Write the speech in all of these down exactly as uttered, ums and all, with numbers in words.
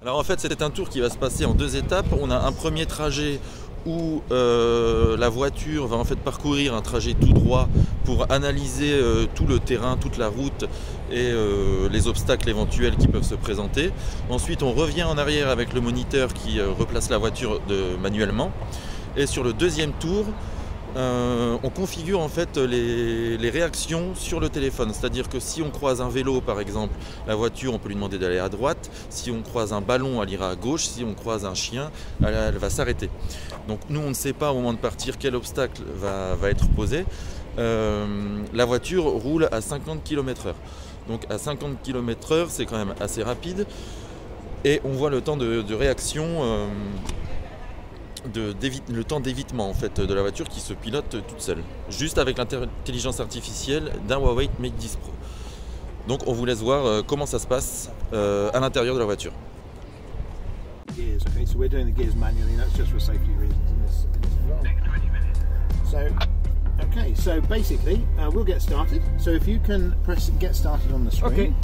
Alors en fait c'est un tour qui va se passer en deux étapes. On a un premier trajet où euh, la voiture va en fait parcourir un trajet tout droit pour analyser euh, tout le terrain, toute la route et euh, les obstacles éventuels qui peuvent se présenter. Ensuite on revient en arrière avec le moniteur qui euh, replace la voiture de, manuellement. Et sur le deuxième tour, Euh, on configure en fait les, les réactions sur le téléphone, c'est-à-dire que si on croise un vélo par exemple, la voiture on peut lui demander d'aller à droite, si on croise un ballon elle ira à gauche, si on croise un chien elle, elle va s'arrêter. Donc nous on ne sait pas au moment de partir quel obstacle va, va être posé. Euh, la voiture roule à cinquante kilomètres heure, donc à cinquante kilomètres heure c'est quand même assez rapide et on voit le temps de, de réaction. Euh, De, le temps d'évitement en fait de la voiture qui se pilote toute seule, juste avec l'intelligence artificielle d'un Huawei Mate dix Pro. Donc on vous laisse voir euh, comment ça se passe euh, à l'intérieur de la voiture. Gears, okay, so we're doing the gears manually, that's just for safety reasons in this, in this environment. So, okay, so basically uh, we'll get started. So if you can press get started on the screen. Okay.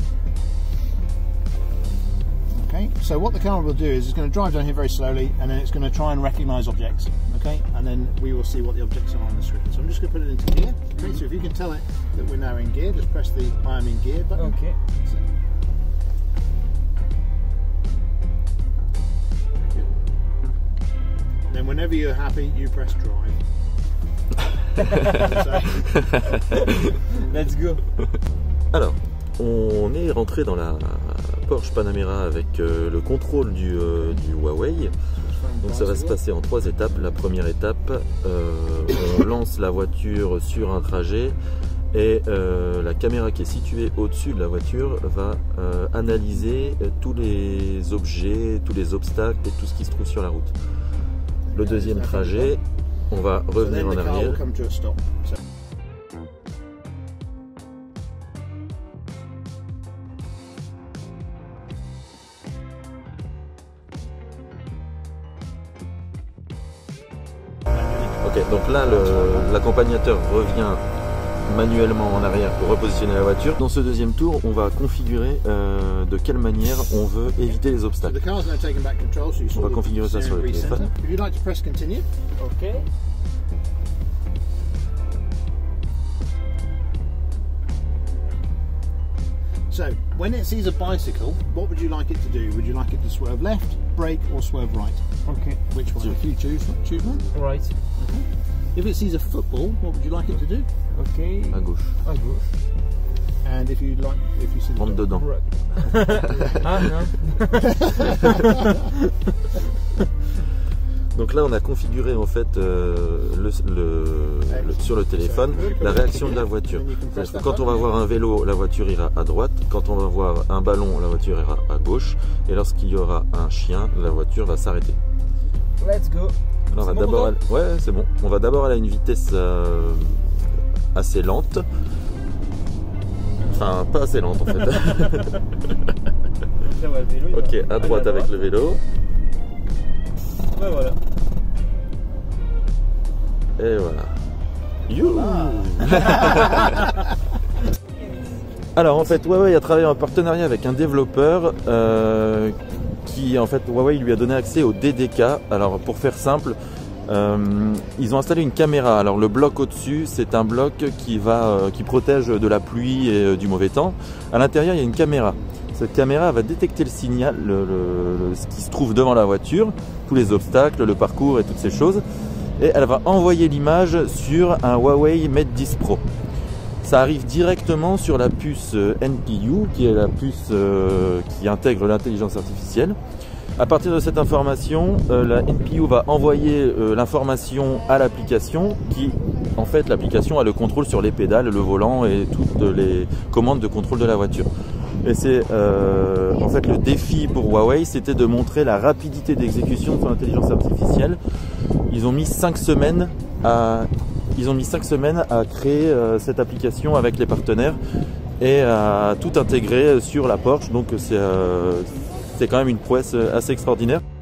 Okay, so what the camera will do is it's going to drive down here very slowly and then it's going to try and recognise objects, okay, and then we will see what the objects are on the screen. So I'm just going to put it into gear, okay, so if you can tell it that we're now in gear, just press the I am in gear button. Okay. So, and then whenever you're happy, you press drive. Let's go. Alors, on est rentré dans la Porsche Panamera avec euh, le contrôle du, euh, du Huawei. Donc ça va se passer en trois étapes. La première étape, euh, on lance la voiture sur un trajet et euh, la caméra qui est située au-dessus de la voiture va euh, analyser tous les objets, tous les obstacles et tout ce qui se trouve sur la route. Le deuxième trajet, on va revenir en arrière. Ok, donc là l'accompagnateur revient manuellement en arrière pour repositionner la voiture. Dans ce deuxième tour, on va configurer euh, de quelle manière on veut éviter les obstacles. On va configurer ça sur le téléphone. Ok. So, when it sees a bicycle, what would you like it to do? Would you like it to swerve left, brake, or swerve right? Okay. Which one? If you choose, choose one. Right. Okay. If it sees a football, what would you like it to do? Okay. À gauche. À gauche. And if you like, if you see the rentre dedans. Right. Ah non. Donc là on a configuré en fait euh, le, le, le, sur le téléphone la réaction de la voiture. C'est-à-dire que quand on va voir un vélo, la voiture ira à droite, quand on va voir un ballon, la voiture ira à gauche, et lorsqu'il y aura un chien, la voiture va s'arrêter. Let's go. On va d'abord aller... Ouais, c'est bon. On va d'abord aller à une vitesse euh, assez lente. Enfin, pas assez lente en fait. Ok, à droite avec le vélo. Ouais, voilà. Et voilà. You. Alors en fait Huawei a travaillé en partenariat avec un développeur euh, qui en fait Huawei lui a donné accès au D D K. Alors pour faire simple, euh, ils ont installé une caméra. Alors le bloc au-dessus c'est un bloc qui, va, euh, qui protège de la pluie et euh, du mauvais temps. À l'intérieur il y a une caméra. Cette caméra va détecter le signal, le, le, le, ce qui se trouve devant la voiture, tous les obstacles, le parcours et toutes ces choses. Et elle va envoyer l'image sur un Huawei Mate dix Pro. Ça arrive directement sur la puce N P U, qui est la puce euh, qui intègre l'intelligence artificielle. À partir de cette information, euh, la N P U va envoyer euh, l'information à l'application qui, en fait, l'application a le contrôle sur les pédales, le volant et toutes les commandes de contrôle de la voiture. Et c'est euh, en fait le défi pour Huawei, c'était de montrer la rapidité d'exécution de son intelligence artificielle. Ils ont mis cinq semaines à, ils ont mis cinq semaines à créer euh, cette application avec les partenaires et à tout intégrer sur la Porsche. Donc c'est euh, c'est quand même une prouesse assez extraordinaire.